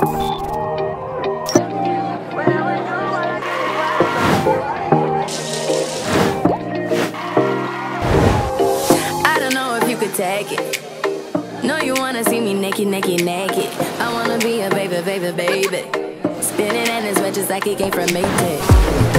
I don't know if you could take it. No, you wanna see me naked, naked, naked. I wanna be a baby, baby, baby. Spinning in his wet just like he came from Maytag.